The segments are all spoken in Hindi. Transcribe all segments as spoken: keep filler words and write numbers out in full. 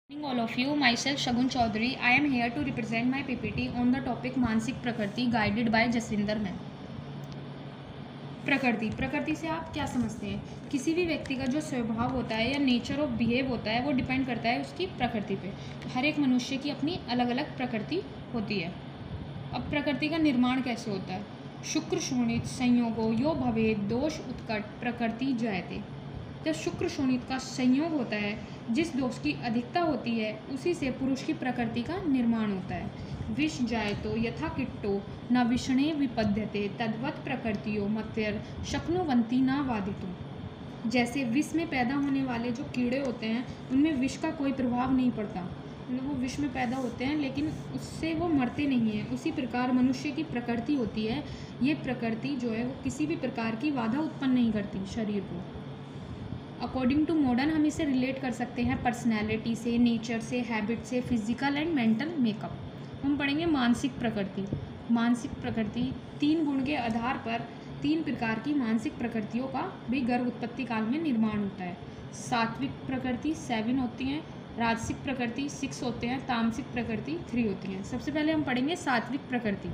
Good evening all of you. Myself Shagun Chaudhary. I am here to represent my P P T on the topic मानसिक प्रकृति guided by जसविंदर मैम. प्रकृति प्रकृति से आप क्या समझते हैं? किसी भी व्यक्ति का जो स्वभाव होता है या नेचर ऑफ बिहेव होता है वो डिपेंड करता है उसकी प्रकृति पे. हर एक मनुष्य की अपनी अलग अलग प्रकृति होती है. अब प्रकृति का निर्माण कैसे होता है? शुक्र शोणित संयोगो यो भवेद दोष उत्कट प्रकृति जायते. जब शुक्र शोणित का संयोग होता है, जिस दोष की अधिकता होती है उसी से पुरुष की प्रकृति का निर्माण होता है. विष जायतो यथा किट्टो न विषणे विपद्यते तद्वत् प्रकृतियों मत्यर शक्नुवंती न वादितुं. जैसे विष में पैदा होने वाले जो कीड़े होते हैं उनमें विष का कोई प्रभाव नहीं पड़ता, वो विष में पैदा होते हैं लेकिन उससे वो मरते नहीं हैं. उसी प्रकार मनुष्य की प्रकृति होती है. ये प्रकृति जो है वो किसी भी प्रकार की बाधा उत्पन्न नहीं करती शरीर को. अकॉर्डिंग टू मॉडर्न हम इसे रिलेट कर सकते हैं पर्सनैलिटी से, नेचर से, हैबिट से, फिजिकल एंड मेंटल मेकअप. हम पढ़ेंगे मानसिक प्रकृति. मानसिक प्रकृति तीन गुण के आधार पर तीन प्रकार की मानसिक प्रकृतियों का भी गर्भ उत्पत्ति काल में निर्माण होता है. सात्विक प्रकृति सेवन होती हैं, राजसिक प्रकृति सिक्स होते हैं, तामसिक प्रकृति थ्री होती हैं. सबसे पहले हम पढ़ेंगे सात्विक प्रकृति.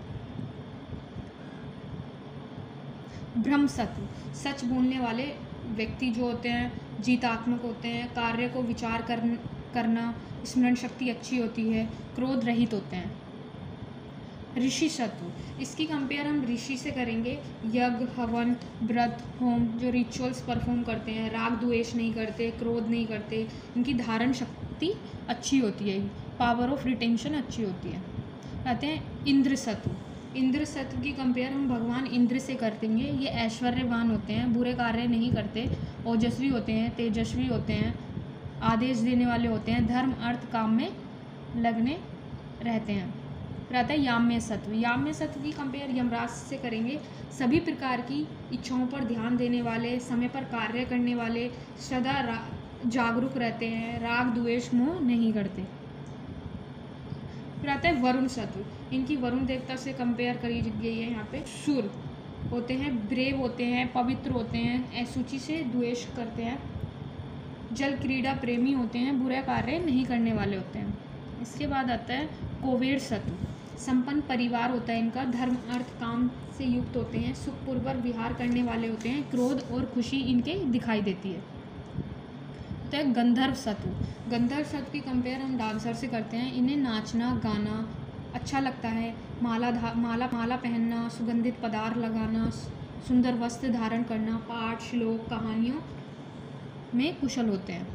ब्रह्मसत्व सच बोलने वाले व्यक्ति जो होते हैं, जीतात्मक होते हैं, कार्य को विचार कर करना, स्मरण शक्ति अच्छी होती है, क्रोध रहित होते हैं. ऋषि सत्व इसकी कंपेयर हम ऋषि से करेंगे. यज्ञ हवन व्रत होम जो रिचुअल्स परफॉर्म करते हैं, राग द्वेष नहीं करते, क्रोध नहीं करते, इनकी धारण शक्ति अच्छी होती है, पावर ऑफ रिटेंशन अच्छी होती है. कहते हैं इंद्र सत्व. इंद्र सत्व की कंपेयर हम भगवान इंद्र से कर देंगे. ये ऐश्वर्यवान होते हैं, बुरे कार्य नहीं करते, ओजस्वी होते हैं, तेजस्वी होते हैं, आदेश देने वाले होते हैं, धर्म अर्थ काम में लगने रहते हैं. रहता है याम्य सत्व. याम्य सत्व की कंपेयर यमराज से करेंगे. सभी प्रकार की इच्छाओं पर ध्यान देने वाले, समय पर कार्य करने वाले, सदा जागरूक रहते हैं, राग द्वेष मोह नहीं करते. फिर आता है वरुण सत्व. इनकी वरुण देवता से कंपेयर करी गई है यहाँ पे. सुर होते हैं, ब्रेव होते हैं, पवित्र होते हैं, असुचि से द्वेष करते हैं, जल क्रीड़ा प्रेमी होते हैं, बुरे कार्य नहीं करने वाले होते हैं. इसके बाद आता है कोवेर सत्व. संपन्न परिवार होता है इनका, धर्म अर्थ काम से युक्त होते हैं, सुखपूर्वक विहार करने वाले होते हैं, क्रोध और खुशी इनके दिखाई देती है. तो है गंधर्व सत्व. गंधर्व सत्व की कंपेयर हम डांसर से करते हैं. इन्हें नाचना गाना अच्छा लगता है, माला धा माला माला पहनना, सुगंधित पदार्थ लगाना, सुंदर वस्त्र धारण करना, पाठ श्लोक कहानियों में कुशल होते हैं.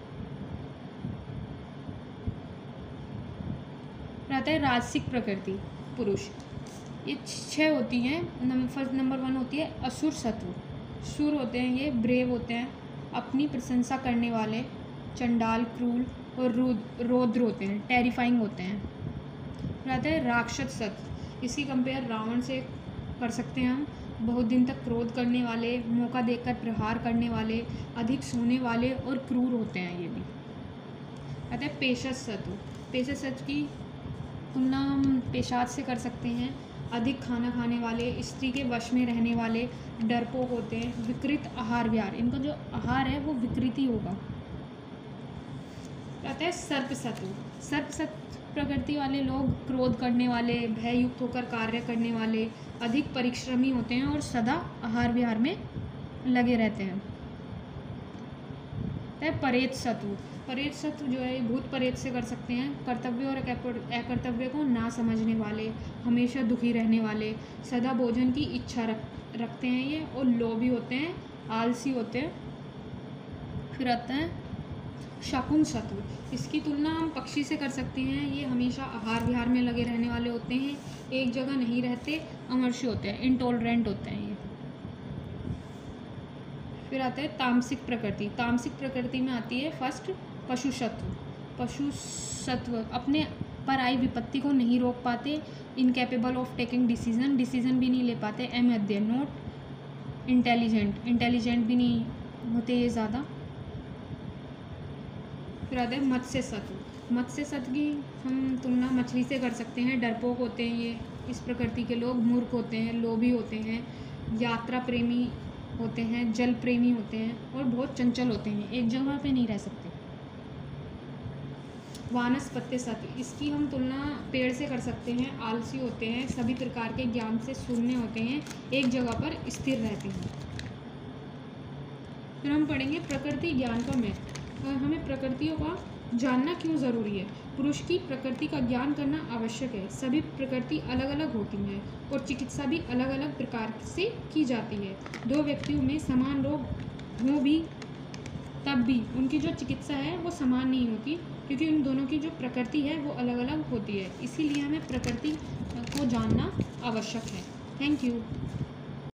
रहता है राजसिक प्रकृति पुरुष. ये छः होती हैं. फर्स्ट नंबर वन होती है असुर सत्व. सुर होते हैं ये, ब्रेव होते हैं, अपनी प्रशंसा करने वाले, चंडाल क्रूर और रौद्र होते हैं, टेरिफाइंग होते हैं. रहता है राक्षस सत्व. इसकी कंपेयर रावण से कर सकते हैं हम. बहुत दिन तक क्रोध करने वाले, मौका देखकर प्रहार करने वाले, अधिक सोने वाले और क्रूर होते हैं ये भी. रहता है पेशस सत्व. पेशस सत्व की तुलना हम पेशाच से कर सकते हैं. अधिक खाना खाने वाले, स्त्री के वश में रहने वाले, डरपोक होते हैं, विकृत आहार विहार, इनका जो आहार है वो विकृति होगा. कहते हैं सर्प सत्व. सर्प सत्व प्रकृति वाले लोग क्रोध करने वाले, भययुक्त होकर कार्य करने वाले, अधिक परिश्रमी होते हैं और सदा आहार विहार में लगे रहते हैं. है परेत सत्व. परेत सत्व जो है भूत परेत से कर सकते हैं. कर्तव्य और अकर्तव्य को ना समझने वाले, हमेशा दुखी रहने वाले, सदा भोजन की इच्छा रख रखते हैं ये, और लोभी होते हैं, आलसी होते हैं. फिर आता है शकुन सत्व. इसकी तुलना हम पक्षी से कर सकते हैं. ये हमेशा आहार विहार में लगे रहने वाले होते हैं, एक जगह नहीं रहते, अमर्षी होते हैं, इंटॉलरेंट होते हैं ये. फिर आता है तामसिक प्रकृति. तामसिक प्रकृति में आती है फर्स्ट पशु सत्व. पशु सत्व अपने पर आई विपत्ति को नहीं रोक पाते, incapable of taking decision, decision भी नहीं ले पाते, अमेध्य नॉट इंटेलिजेंट, इंटेलिजेंट भी नहीं होते ये ज़्यादा. फिर आता है मत्स्य सत्व. मत्स्य सत्व की हम तुलना मछली से कर सकते हैं. डरपोक होते हैं ये, इस प्रकृति के लोग, मूर्ख होते हैं, लोभी होते हैं, यात्रा प्रेमी होते हैं, जल प्रेमी होते हैं और बहुत चंचल होते हैं, एक जगह पे नहीं रह सकते. वानस्पत्यसत्, इसकी हम तुलना पेड़ से कर सकते हैं। आलसी होते हैं, सभी प्रकार के ज्ञान से शून्य होते हैं, एक जगह पर स्थिर रहते हैं। फिर हम पढ़ेंगे प्रकृति ज्ञान का महत्व। हमें प्रकृतियों का जानना क्यों ज़रूरी है। पुरुष की प्रकृति का ज्ञान करना आवश्यक है। सभी प्रकृति अलग अलग होती है और चिकित्सा भी अलग अलग प्रकार से की जाती है। दो व्यक्तियों में समान रोग हो भी तब भी उनकी जो चिकित्सा है वो समान नहीं होती, क्योंकि उन दोनों की जो प्रकृति है वो अलग अलग होती है। इसीलिए हमें प्रकृति को जानना आवश्यक है। Thank you.